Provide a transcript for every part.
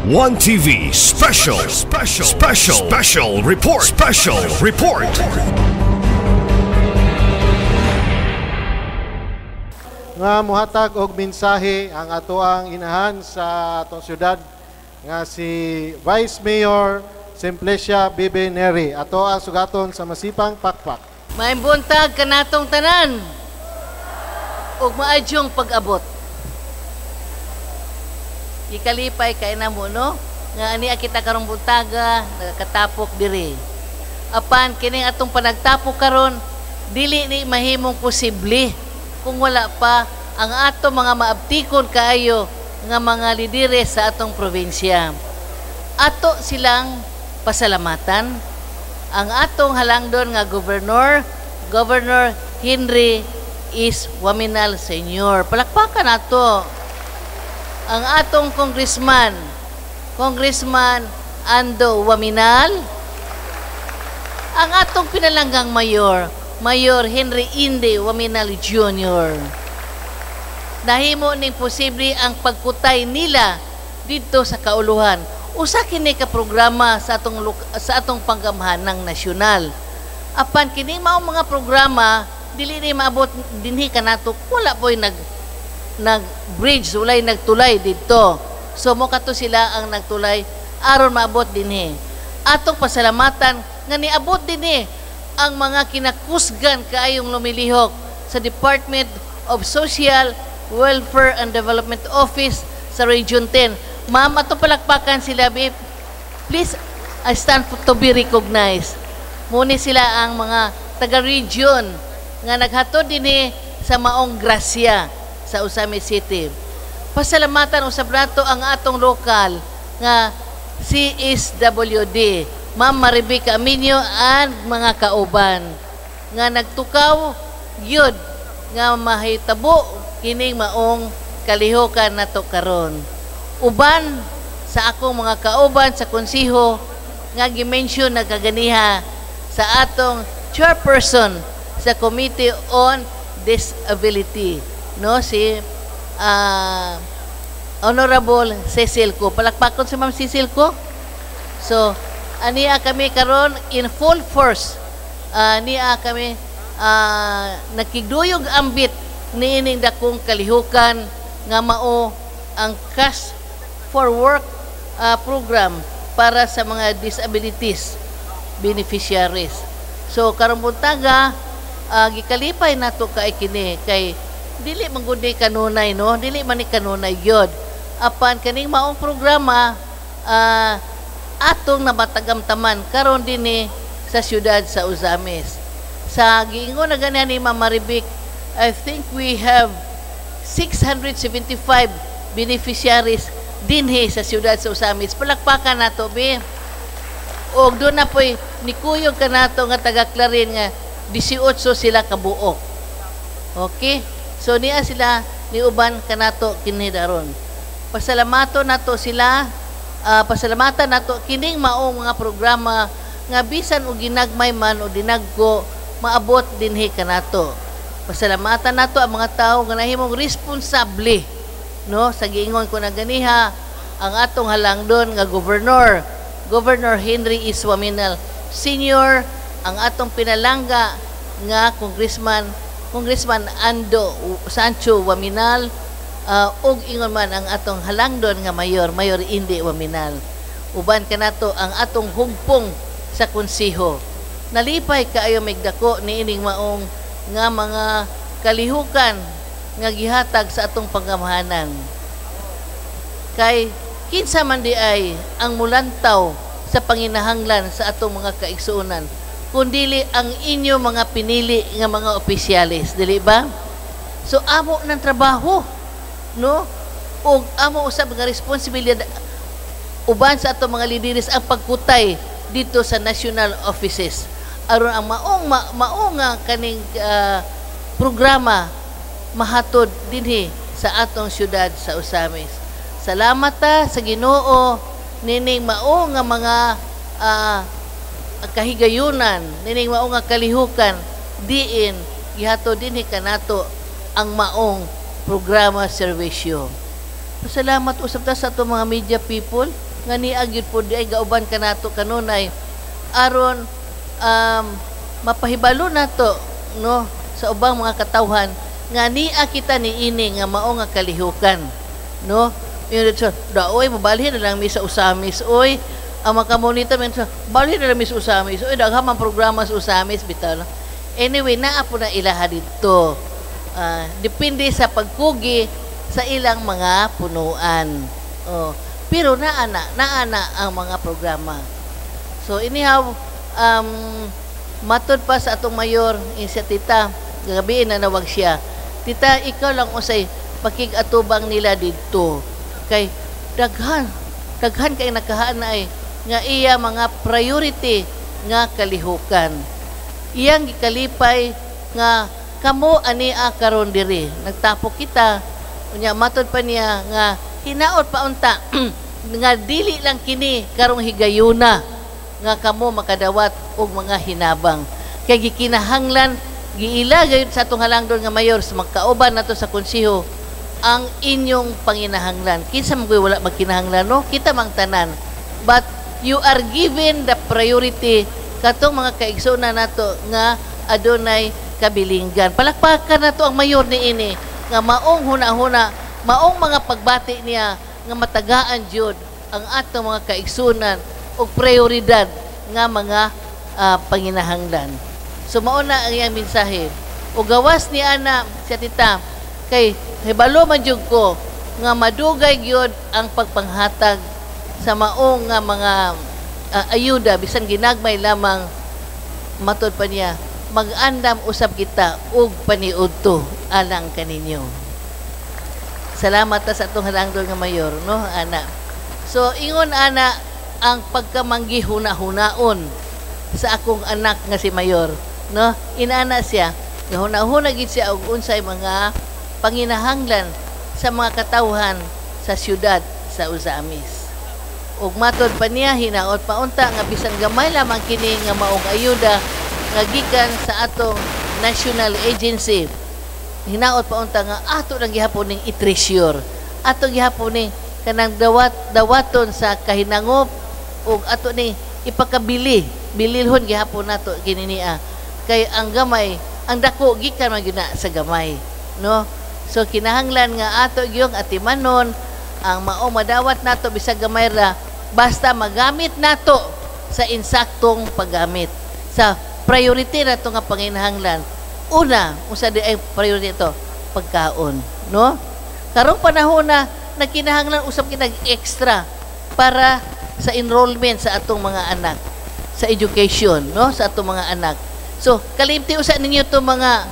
One TV special report. Nga muhatag og mensahe ang atoang inahan sa atong syudad nga si Vice Mayor Simplicia Bibi Neri. Ato ang sugaton sa masipang pakpak. Maimbuntag kanatong tanan ug maadyong pag-abot. Ikalipay kay na mo no nga ani kita karong buntaga nagakatapok diri. Apan kining atong panagtapok karon dili ni mahimong posible kung wala pa ang ato mga maabtikon kaayo nga mga lidere sa atong probinsya. Ato silang pasalamatan ang atong halangdon nga Governor Henry is Waminal Sr. Palakpakan nato. Ang atong Congressman Ando Waminal, ang atong pinalanggang Mayor Henry Inde Waminal Jr. Nahimo ning posible ang pagkutay nila dito sa kauluhan. Usa kini ka programa sa atong panggamhanang nasyonal. Apan kini mao mga programa dili ni maabot dinhi kanato wala po'y nag-bridge, walay nagtulay dito. So mo kato sila ang nagtulay aron maabot dinhi. Atong pasalamatan nga niabot dinhi ang mga kinakusgan kaayong lumilihok sa Department of Social Welfare and Development Office sa Region 10. Ma'am, ato palakpakan sila, babe. Please, I stand to be recognized. Muni sila ang mga taga-region nga naghatod dinhi sa maong grasya sa Usami City. Pasalamatan usab nato ang atong lokal nga CSWD, Ma'am Maribic Aminio and mga kauban nga nagtukaw gyud nga mahitabo kining maong kalihukan nato karon. Uban sa akong mga kauban sa konsiho nga gi-mention na kaganiha sa atong chairperson sa Committee on Disability, no, si Honorable Cecil Ko. Palakpakon si Ma'am Cecil Ko. So, aniya kami karon in full force. Niya kami nakigduyog ambit niining dakong kalihukan nga mao ang Cash for Work program para sa mga disabilities beneficiaries. So karong buntaga gikalipay nato kay kini kay dili man gud ni kanunay no, dili man ni kanunay gyud. Apan kaning maong programa atong nabatagamtaman karon dinhi sa siyudad sa Uzamis. Sa giingon na ganyan ni Ma'am Maribic, I think we have 675 beneficiaries dinhi sa siyudad sa Uzamis. Palakpakan nato be. Og doon na po'y nikuyog ka nato nga taga-Clarin nga 18 sila kabuok. Okay? So niya sila niuban ka nato kinidaron. Pasalamato nato sila, pasalamatan nato kining maong mga programa nga bisan og ginagmay man o dinagko maabot dinhi kanato. Pasalamatan nato ang mga tawo nga nahimong responsable, no, sa giingon ko na ganiha ang atong halangdon nga Governor Henry is Waminal Sr., ang atong pinalangga nga Congressman Ando Sancho Waminal, ug ingon man ang atong halangdon nga Mayor Indi Waminal. Uban kanato ang atong hugpong sa konsiho. Nalipay kaayo migdako niining maong nga mga kalihukan nga gihatag sa atong panggamhanan. Kay kinsa man di ay ang mulantaw sa panginahanglan sa atong mga kaigsuonan kundili ang inyo mga pinili nga mga opisyalis, dili ba? So amo ng trabaho, no? O amo usab nga responsibilidad uban sa atong mga lideres ang pagkutay dito sa national offices aron ang maong nga kaning programa mahatod dinhi sa atong syudad sa Uzamis. Salamat ta sa Ginoo nining mao nga mga kahigayunan, nining mao nga kalihukan diin gihatod dinhi kanato ang maong programa serbisyo. Salamat usab ta sa atong mga media people nga niag gyud pod ay gauban kanato kanunay aron mapahibalo nato no sa ubang mga katawhan nga niya kita niini nga mao nga kalihukan no yun dito daoy mabalhin na lang mi sa usamis oy ang mga kamunita men sa balhin na lang mi sa usamis oy daghamang programa sa usamis bitaw anyway naa po na ilaha dito depende sa pagkugi sa ilang mga punuan pero naana ang mga programa so anyhow matod pa sa atong mayor sa tita gabi na nawag siya tita ikaw lang usay pakig-atubang nila dito kay daghan kay nakahanay nga iya mga priority nga kalihukan iyang gikalipay nga kamo ani karon diri nagtapok kita unya matod pa niya nga hinaot pa unta nga dili lang kini karong higayuna nga kamo makadawat og mga hinabang kay gikinahanglan giila gayud sa atong halangdon nga mayor sa magkauban nato sa konseho ang inyong panginahanglan kinsa man wala magkinahanglan no kita mang tanan but you are given the priority katong mga kaigsoon nato nga adunay kabilinggan palakpakan nato ang mayor niini nga maong huna-huna maong mga pagbati niya nga matagaan jud ang atong mga kaigsunan og prioridad nga mga panginahanglan. So mao na ang iyang mensahe. O gawas ni ana sa tita kay hibalo man jud ko nga madugay gyud ang pagpanghatag sa maong nga mga ayuda bisan ginagmay lamang matod pa niya mag-andam usab kita og paniudto alang kaninyo. Salamat ta sa atong halangdon nga mayor no ana. So ingon ana ang pagkamanggi huna-hunaon sa akong anak nga si mayor no inana siya nga huna-huna gid siya og unsay mga panginahanglan sa mga katawhan sa siyudad sa Uzamis. Ug matod pa niya hinaot pa unta nga bisan gamay lamang kini nga maong ayuda nga gikan sa atong national agency. Hinaot pa unta nga ato lang gihapon ning i-treasure. Ato gihapon ning kanang dawaton sa kahinangop ug ato ning ipakabili. Bililhon gihapon nato kini niya. Kay ang gamay, ang dako gikan man gyud na sa gamay, no? So kinahanglan nga ato gyung atimanon ang mao madawat nato bisag gamay ra basta magamit nato sa insaktong paggamit. Sa priority na ito nga panginahanglan. Una, usa di ay priority ito, pagkaon. No? Karong panahon na nagkinahanglan usap kinag extra para sa enrollment sa atong mga anak, sa education, no? Sa atong mga anak. So, kalimti usa ninyo to mga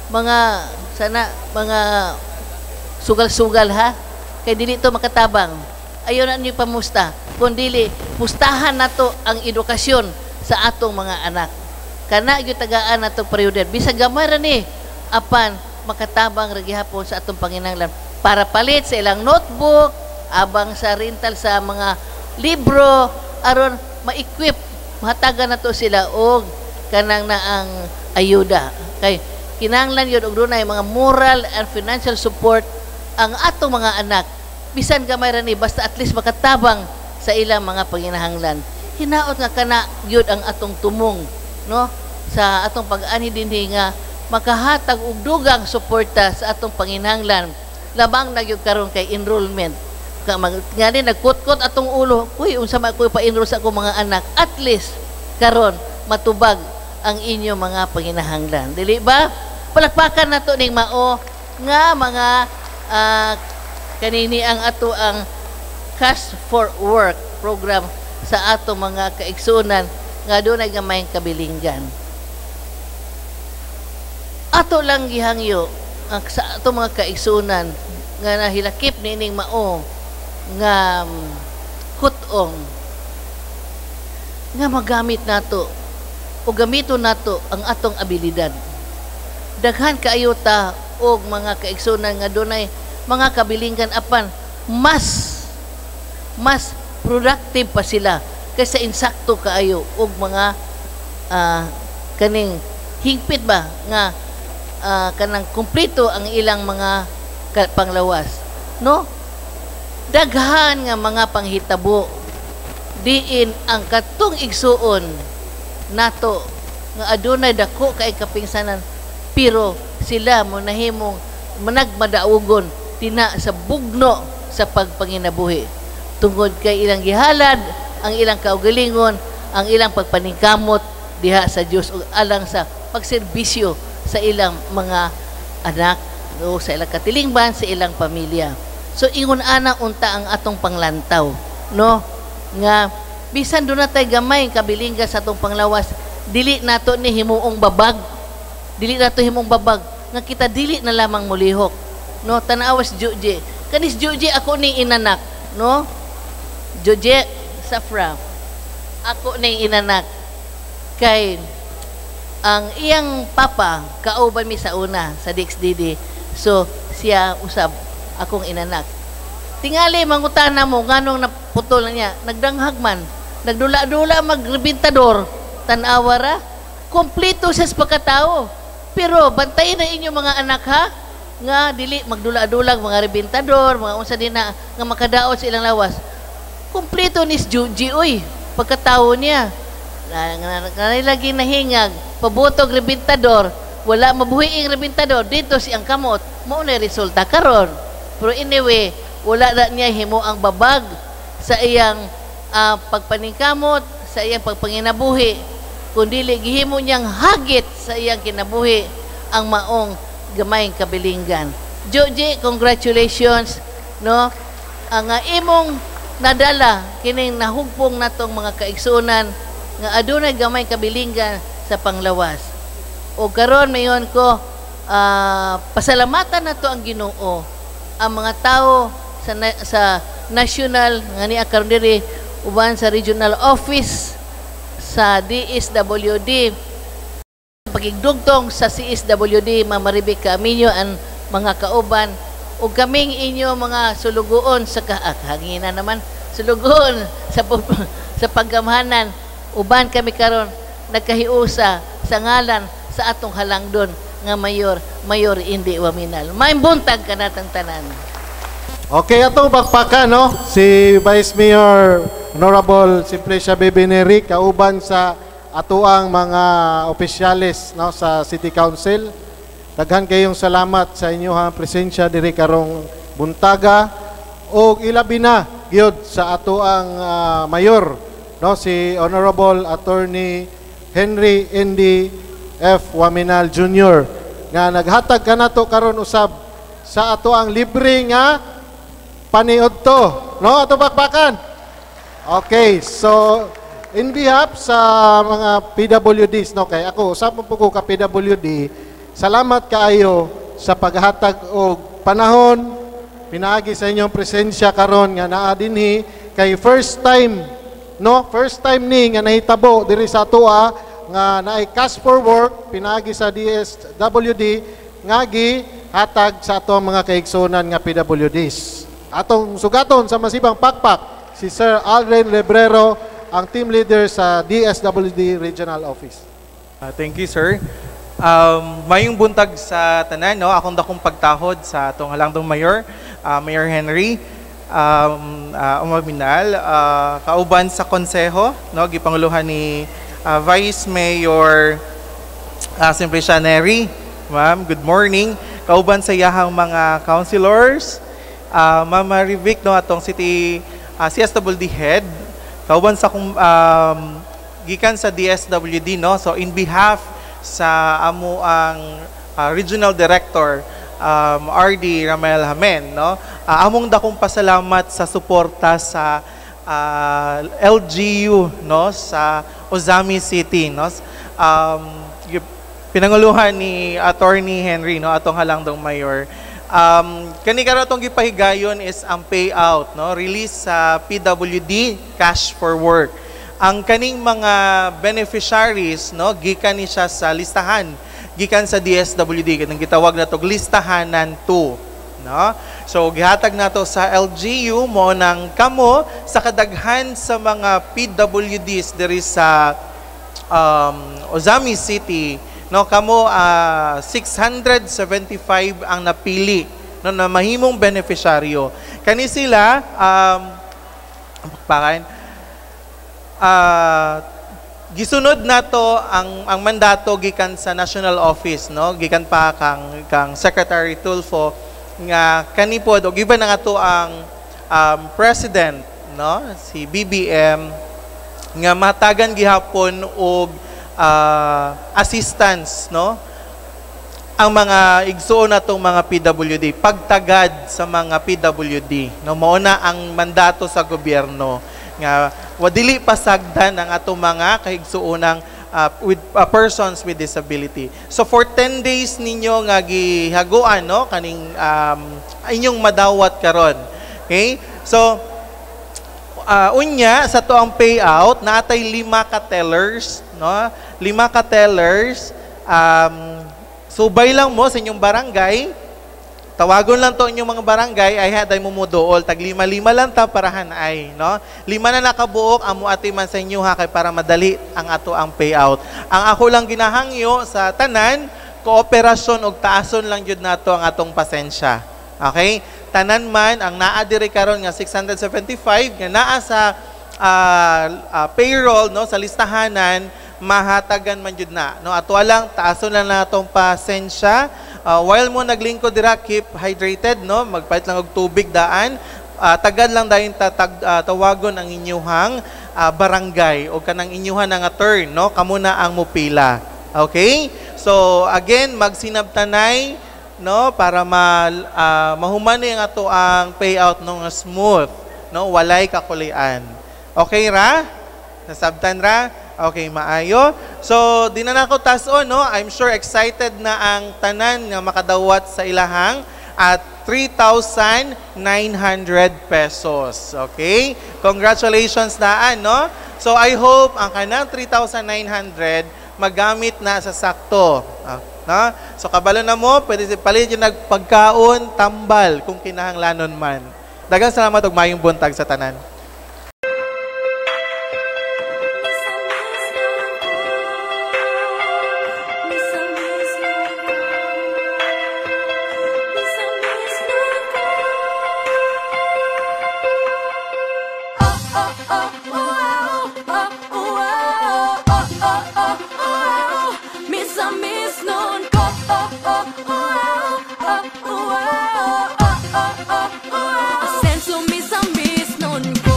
sugal-sugal ha. Kay dili to makatabang. Ayon na niyo pamusta. Kung dili, mustahan nato ang edukasyon sa atong mga anak. Kana gyud tagaan nato prioridad bisag gamay ra ni apan makatabang ra gihapon sa atong panginahanglan para palit sa ilang notebook abang sa rental sa mga libro aron ma-equip mahatagan nato sila og kanang naang ayuda kay kinahanglan yun og dunay mga moral and financial support ang atong mga anak bisan gamay ra ni basta at least makatabang sa ilang mga panginahanglan hinaot nga kana gyud ang atong tumong no sa atong pag-ani dinhi nga makahatag og dugang suporta sa atong panginahanglan labang na gyud karon kay enrollment ngani nagkutkot atong ulo uy unsa man ko pa-enroll sa akong mga anak at least karon matubag ang inyo mga panginahanglan dili ba palakpakan nato ning mao nga mga kanini ang ato ang Cash for Work program sa ato mga kaigsunan nga dunay gamay kabilinggan. Ato lang gihangyo sa ato mga kaigsunan nga nahilakip nining mao nga kutong nga magamit nato o gamiton nato ang atong abilidad. Daghan kaayo ta og mga kaigsunan nga dunay mga kabilinggan apan mas productive pa sila kaysa insakto kaayo og mga kaning higpit ba nga kanang kumpleto ang ilang mga panglawas no daghan nga mga panghitabo diin ang katong igsuon nato nga adunay dako kay kapingsanan pero sila mo nahimong managmadaugon tina sa bugno sa pagpanginabuhi tungod kay ilang gihalad ang ilang kaugalingon ang ilang pagpaningkamot diha sa Dios ug alang sa pagserbisyo sa ilang mga anak o sa ilang katilingban sa ilang pamilya. So ingon ana unta ang atong panglantaw, no? Nga bisan do na tay gamay kabilingga sa atong panglawas, dili nato ni himuong babag. Dili nato himong babag nga kita dili na lamang mulihok. No, tanawas Juje. Kanis Juje ako ni inanak, no? Juje Safra. Ako ni inanak kay ang iyang papa kauban mi sa una sa DXDD. So siya usab akong inanak. Tingali mangutana mo nganong naputol niya, nagdanghag man, nagdula-dula magrebintador, tan-awa ra, kompleto siya sa pagkatao. Pero bantayin na inyo mga anak ha, nga dili magdula-dulag mga rebintador, mga unsa din na nga makadaot sa ilang lawas. Kompleto ni Juji oy, pagkatao niya. Lagi nahingag, pabutog rebintador, wala mabuhiing rebintador, dito siyang kamot, mo na resulta karon. Pero anyway, wala na niya himo ang babag sa iyang pagpaningkamot, sa iyang pagpanginabuhi, kundi gihimo niyang hagit sa iyang kinabuhi ang maong gamayng kabilinggan. Joji, congratulations, no? Ang imong nadala kining nahugpong natong mga kaigsunan nga adunay gamay kabilinggan sa panglawas. O karon mayon ko pasalamatan nato ang Ginoo ang mga tao sa national nga ni karon diri uban sa regional office sa DSWD pagigdugtong sa CSWD Mamaribik Kaaminyo ang mga kauban ug kaming inyo mga sulugoon sa hangina naman sulugoon sa paggamhanan uban kami karon nagkahiusa sa ngalan sa atong halangdon nga Mayor Indy Waminal. Maimbuntag ka natang tanan. Okay, atong bakpakan, no? Si Vice Mayor Honorable Simplicia Bibi Neri, kauban sa atuang mga opisyalis, no, sa City Council. Daghan kayong salamat sa inyong presensya diri karong buntaga o ilabi na gyud sa atuang mayor, no, si Honorable Attorney Henry Indy F. Waminal Jr. nga naghatag kanato karon usab sa atuang libre nga paniudto, no, ato bakbakan. Okay, so in behalf sa mga PWDs, no, kay ako usab mo po ko ka PWD, salamat kaayo sa paghatag og panahon pinaagi sa inyong presensya karon nga naa dinhi kay first time, no, first time ni nga nahitabo diri sa atoa nga naay cash for work pinaagi sa DSWD nga gihatag sa atong mga kaigsunan nga PWDs. Atong sugaton sa masibang pakpak si Sir Alden Lebrero, ang team leader sa DSWD Regional Office. Thank you, sir. Mayong buntag sa tanan, no, akong dakong pagtahod sa atong halangdong mayor, Mayor Henry Waminal, kauban sa konseho, no, gipanguluhan ni Vice Mayor Simplicia Neri. Ma'am, good morning. Kauban sa yahang mga councilors, Ma'am Marivik, no, atong city CSWD head, kauban sa gikan sa DSWD, no. So in behalf sa amo ang regional director RD Ramel Hamen, no, among dakong pasalamat sa suporta sa LGU, no, sa Ozami City, no. Pinanguluhan ni Attorney Henry, no, atong halangdong mayor. Kani karon atong gipahigayon is ang payout, no, release sa PWD cash for work. Ang kaning mga beneficiaries, no, gikan ni siya sa listahan, gikan sa DSWD, kanang gitawag na tog listahanan 2, no. So gihatag nato sa LGU mo nang kamo sa kadaghan sa mga PWDs diri sa Ozami City, no, kamo 675 ang napili, no, na mahimong beneficiaryo. Kani sila gisunod nato ang mandato gikan sa national office, no, gikan pa kang Secretary Tulfo nga kanipod o giban nga to ang president, no, si BBM nga matagan gihapon og assistance, no, ang mga igsuon natong mga PWD, pagtagad sa mga PWD, no, mao na ang mandato sa gobyerno nga wadili pasagdan ang atong mga kahigsuonang persons with disability. So for 10 days ninyo nga gihaguan, no, kaning inyong madawat karon. Okay? So unya sa to ang payout natay 5 ka tellers, no? 5 ka tellers. Subay lang mo sa inyong barangay. Tawagon lang to inyong mga barangay ay haday mo muduol tag 5 lang ta parahan ay, no? 5 na nakabuok amo ati man sa inyo ha kay para madali ang ato ang payout. Ang ako lang ginahangyo sa tanan, kooperasyon og taason lang jud nato ang atong pasensya. Okay? Tanan man ang naa diri karon nga 675 nga naa sa payroll, no, sa listahanan, mahatagan man jud na, no, ato lang taason lang natong pasensya. While mo naglingkod dira, keep hydrated, no, magpalit lang og tubig daan. Tagad lang dayon tawagon ang inyuhang barangay o kanang inyuhan nga turn, no, kamo na ang mupila. Okay? So again, magsinabtanay, no, para mahumani ang ato ang payout no nga smooth, no, walay kakulian. Okay ra? Nasabtan ra? Okay, maayo. So, di na nako tason, no? I'm sure excited na ang tanan nga makadawat sa ilahang at 3,900 pesos. Okay? Congratulations daan, no? So, I hope ang kanang 3,900 magamit na sa sakto. No? So, kabalo na mo, pwede palit yung nagpagkaon, tambal, kung kinahanglanon man. Daghang salamat og mayong buntag sa tanan. Senso miss nun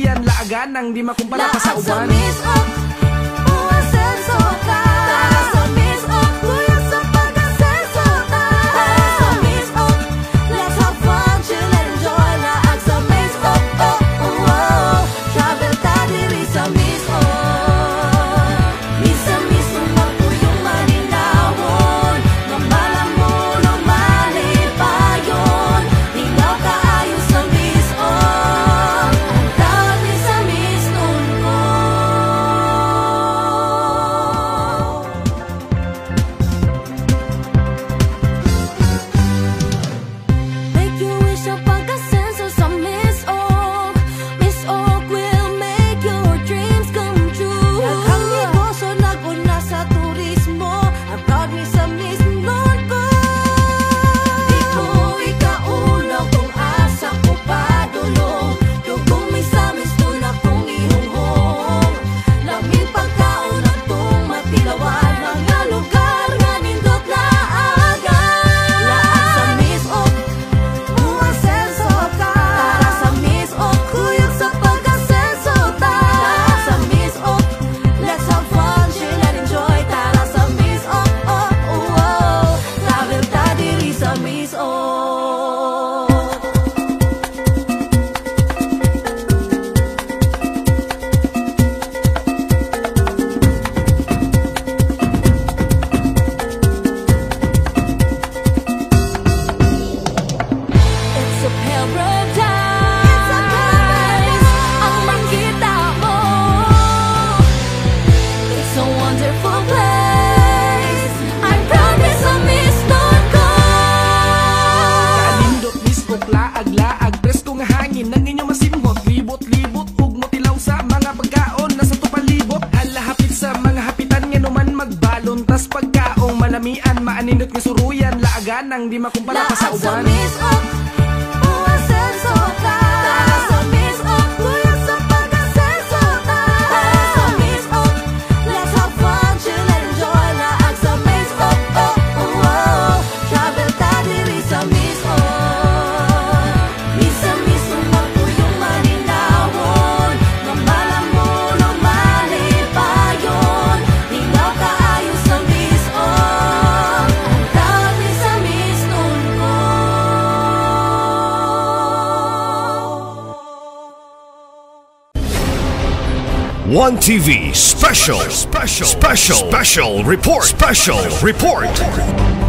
suruyan, laagan ang di makumpara pa sa uban. Maanindot nga suruyan, laagan ang di makumpara pa sa uban. One TV special report.